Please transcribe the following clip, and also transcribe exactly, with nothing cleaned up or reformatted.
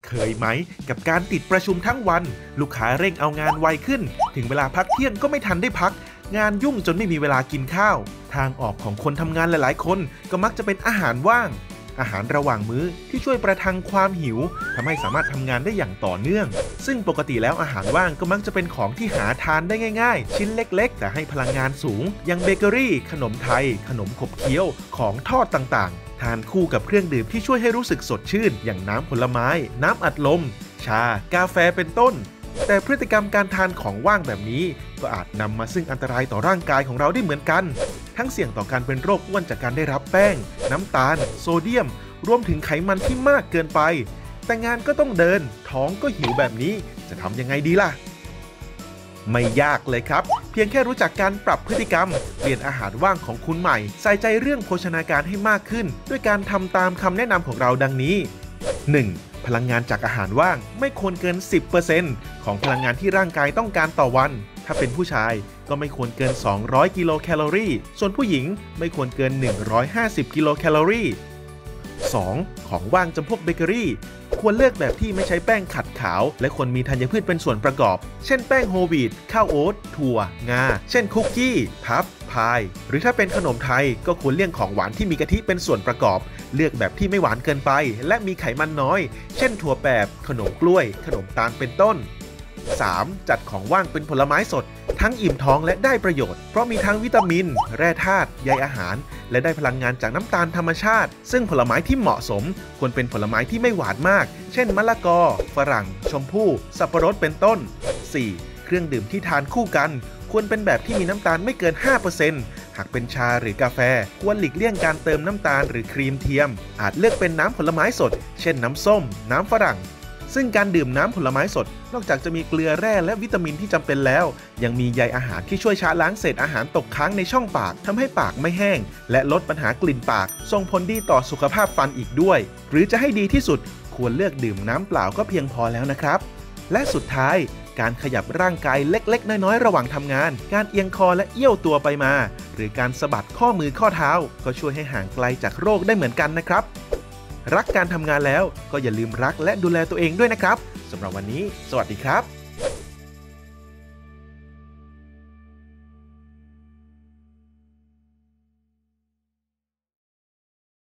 เคยไหมกับการติดประชุมทั้งวันลูกค้าเร่งเอางานไวขึ้นถึงเวลาพักเที่ยงก็ไม่ทันได้พักงานยุ่งจนไม่มีเวลากินข้าวทางออกของคนทำงานหลายๆคนก็มักจะเป็นอาหารว่างอาหารระหว่างมื้อที่ช่วยประทังความหิวทำให้สามารถทำงานได้อย่างต่อเนื่องซึ่งปกติแล้วอาหารว่างก็มักจะเป็นของที่หาทานได้ง่ายๆชิ้นเล็กๆแต่ให้พลังงานสูงอย่างเบเกอรี่ขนมไทยขนมขบเคี้ยวของทอดต่างๆทานคู่กับเครื่องดื่มที่ช่วยให้รู้สึกสดชื่นอย่างน้ำผลไม้น้ำอัดลมชากาแฟเป็นต้นแต่พฤติกรรมการทานของว่างแบบนี้ก็อาจนำมาซึ่งอันตรายต่อร่างกายของเราได้เหมือนกันทั้งเสี่ยงต่อการเป็นโรคอ้วนจากการได้รับแป้งน้ำตาลโซเดียมรวมถึงไขมันที่มากเกินไปแต่งานก็ต้องเดินท้องก็หิวแบบนี้จะทำยังไงดีล่ะไม่ยากเลยครับเพียงแค่รู้จักการปรับพฤติกรรมเปลี่ยนอาหารว่างของคุณใหม่ใส่ใจเรื่องโภชนาการให้มากขึ้นด้วยการทำตามคำแนะนำของเราดังนี้ หนึ่ง. พลังงานจากอาหารว่างไม่ควรเกิน สิบเปอร์เซ็นต์ ของพลังงานที่ร่างกายต้องการต่อวันถ้าเป็นผู้ชายก็ไม่ควรเกินสองร้อยกิโลแคลอรี่ส่วนผู้หญิงไม่ควรเกินหนึ่งร้อยห้าสิบกิโลแคลอรี่ สอง. ของว่างจำพวกเบเกอรี่ควรเลือกแบบที่ไม่ใช้แป้งขัดขาวและควรมีธัญพืชเป็นส่วนประกอบเช่นแป้งโฮลวีตข้าวโอ๊ตถั่วงาเช่นคุกกี้พัฟพายหรือถ้าเป็นขนมไทยก็ควรเลี่ยงของหวานที่มีกะทิเป็นส่วนประกอบเลือกแบบที่ไม่หวานเกินไปและมีไขมันน้อยเช่นถั่วแปบขนมกล้วยขนมตาลเป็นต้น สาม. จัดของว่างเป็นผลไม้สดทั้งอิ่มท้องและได้ประโยชน์เพราะมีทั้งวิตามินแร่ธาตุใยอาหารและได้พลังงานจากน้ำตาลธรรมชาติซึ่งผลไม้ที่เหมาะสมควรเป็นผลไม้ที่ไม่หวานมากเช่นมะละกอฝรั่งชมพู่สับปะรดเป็นต้น สี่. เครื่องดื่มที่ทานคู่กันควรเป็นแบบที่มีน้ำตาลไม่เกิน ห้าเปอร์เซ็นต์ หากเป็นชาหรือกาแฟควรหลีกเลี่ยงการเติมน้ำตาลหรือครีมเทียมอาจเลือกเป็นน้ำผลไม้สดเช่นน้ำส้มน้ำฝรั่งซึ่งการดื่มน้ำผลไม้สดนอกจากจะมีเกลือแร่และวิตามินที่จำเป็นแล้วยังมีใยอาหารที่ช่วยชะล้างเศษอาหารตกค้างในช่องปากทำให้ปากไม่แห้งและลดปัญหากลิ่นปากส่งผลดีต่อสุขภาพฟันอีกด้วยหรือจะให้ดีที่สุดควรเลือกดื่มน้ำเปล่าก็เพียงพอแล้วนะครับและสุดท้ายการขยับร่างกายเล็กๆน้อยๆระหว่างทำงานการเอียงคอและเอี้ยวตัวไปมาหรือการสะบัดข้อมือข้อเท้าก็ช่วยให้ห่างไกลจากโรคได้เหมือนกันนะครับรักการทำงานแล้วก็อย่าลืมรักและดูแลตัวเองด้วยนะครับสำหรับวันนี้สวัสดีครับ